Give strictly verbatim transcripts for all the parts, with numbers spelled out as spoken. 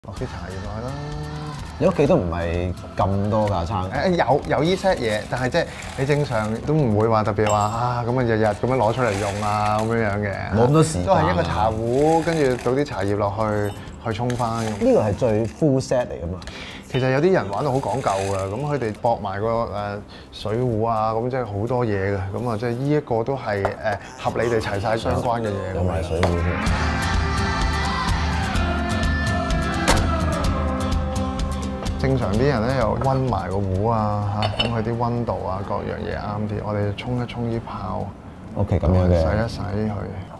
落啲茶葉落去啦。 你屋企都唔係咁多架撐。 誒有有依 set 嘢，但係即係你正常都唔會話特別話啊咁啊日日咁樣攞出嚟用啊咁樣樣嘅。 冇咁多時間。 都係一個茶壺，跟住倒啲茶葉落去去沖翻。 呢個係最 full set 嚟㗎嘛。 其實有啲人玩到好講究㗎，咁佢哋駁埋個誒水壺啊，咁即係好多嘢嘅，咁啊即係呢一個都係誒合理地齊晒相關嘅嘢。 有埋水壺添。 正常啲人咧又溫埋個壺啊嚇，咁佢啲溫度啊各樣嘢啱啲，我哋沖一沖啲泡 ，OK 咁樣嘅， 洗一洗佢。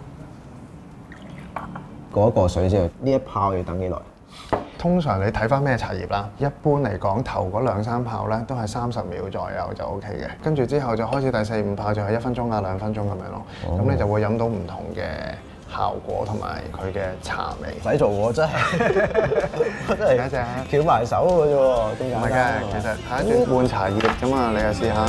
過一過水之後，呢一泡要等幾耐？ 通常你睇翻咩茶葉啦，一般嚟講頭嗰兩三泡咧都係三十秒左右就 O K 嘅，跟住之後就開始第四五泡就係一分鐘啊兩分鐘咁樣咯，咁、哦、你就會飲到唔同嘅效果同埋佢嘅茶味。 唔使做喎，真係真係一隻翹埋手嘅啫喎，唔係嘅，其實睇一轉換茶葉㗎嘛，你又試下。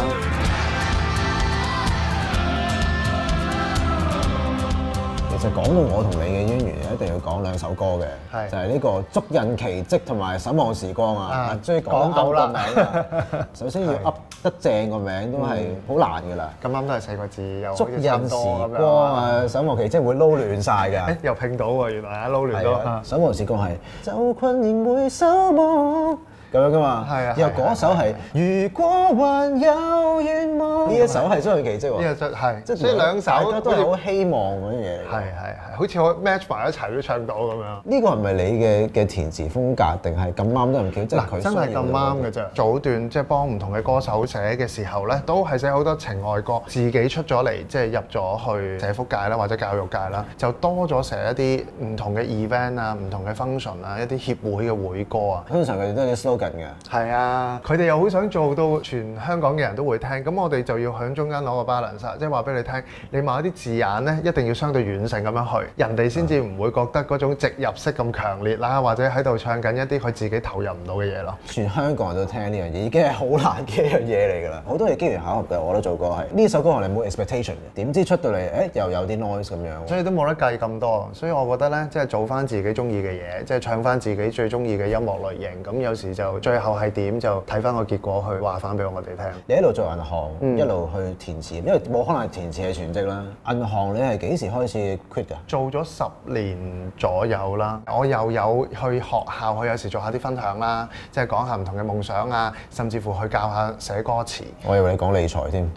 其實講到我同你嘅淵源，一定要講兩首歌嘅，就係呢個《足印奇蹟》同埋《守望時光》啊。終於講到個名啦。首先要噏得正個名都係好難㗎啦。 咁啱都係四個字，又足印時光啊，《守望奇蹟》會撈亂晒㗎。 誒又拼到喎，原來啊撈亂咗。《 守望時光》係就困仍會守望。咁樣噶嘛， 係啊， 然後嗰首係如果還有願望，呢一首係《足印奇蹟》喎， 呢個就係，即係所以兩首大家都係好希望嗰啲嘢嚟。 係係係，好似我 match 埋一齊都唱到咁樣。 呢個係咪你嘅嘅填詞風格，定係咁啱都唔巧？即係佢真係咁啱嘅啫。早段即係幫唔同嘅歌手寫嘅時候咧，都係寫好多情愛歌，自己出咗嚟即係入咗去社福界啦，或者教育界啦，就多咗寫一啲唔同嘅 event 啊、唔同嘅 function 啊、一啲協會嘅會歌啊。 通常佢哋都有啲 slogan 嘅。 係啊。啊！佢哋又好想做到全香港嘅人都會聽，咁我哋就要喺中間攞個 balance，即係話俾你聽，你某一啲字眼咧一定要相對軟性咁樣去，人哋先至唔會覺得嗰種植入式咁強烈啦，或者喺度唱緊一啲佢自己投入唔到嘅嘢咯。 全香港人都聽呢樣嘢，已經係好難嘅一樣嘢嚟㗎啦。好多嘢機緣巧合嘅，我都做過係呢首歌我哋冇 expectation 嘅，點知出到嚟誒又有啲 noise 咁樣， 所以都冇得計咁多。所以我覺得咧，即係做翻自己中意嘅嘢，即係唱翻自己最中意嘅音樂類型，咁有時就最後係點？就睇翻個結果去話翻俾我哋聽。 你一路做銀行， 嗯、 一路去填詞，因為冇可能填詞係全職啦。銀行你係幾時開始 quit 㗎？ 做咗十年左右啦。我又有去學校，去有時做下啲分享啦，即係講下唔同嘅夢想啊，甚至乎去教下寫歌詞。 我以為你講理財添。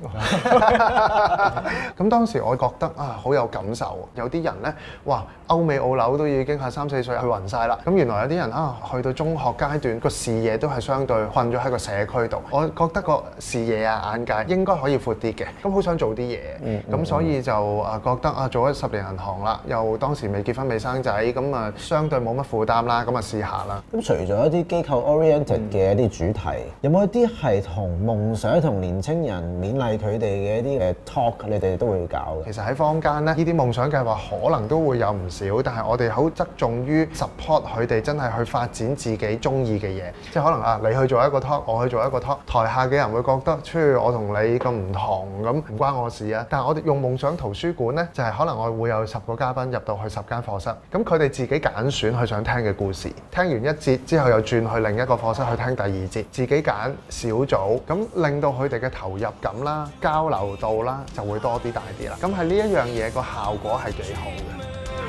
咁當時我覺得啊，好有感受。有啲人咧，哇，歐美澳紐都已經係三四歲去暈晒啦。咁原來有啲人啊，去到中學階段個視野都係相對困咗喺個社區度，我覺得個視野啊眼界應該可以闊啲嘅，咁好想做啲嘢，咁、嗯、所以就啊覺得啊做咗十年銀行啦，又當時未結婚未生仔，咁啊相對冇乜負擔啦，咁啊試下啦。 咁除咗一啲機構 oriented 嘅一啲主題，嗯、有冇一啲係同夢想同年青人勉勵佢哋嘅一啲誒 talk， 你哋都會搞嘅？ 其實喺坊間咧，呢啲夢想計劃可能都會有唔少，但係我哋好側重於 support 佢哋真係去發展自己中意嘅嘢，即係可能啊你去做一個 talk， 我去做一個 talk， 台下嘅人會覺得，出我同你咁唔同，咁唔關我事啊。但係我哋用夢想圖書館呢，就係、是、可能我會有十個嘉賓入到去十間課室，咁佢哋自己揀選佢想聽嘅故事，聽完一節之後又轉去另一個課室去聽第二節，自己揀小組，咁令到佢哋嘅投入感啦、交流度啦就會多啲大啲啦。咁係呢一樣嘢個效果係幾好嘅。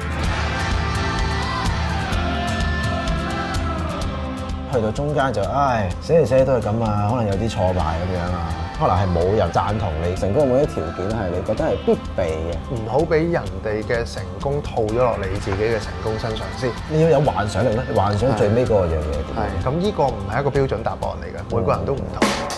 去到中間就唉，寫嚟寫都係咁啊，可能有啲挫敗咁樣啊，可能係冇人贊同你成功，冇啲條件係你覺得係必備嘅， 唔好俾人哋嘅成功套咗落你自己嘅成功身上先。 你要有幻想力咧，幻想最尾嗰個樣嘢。 係，咁呢個唔係一個標準答案嚟嘅，每個人都唔同。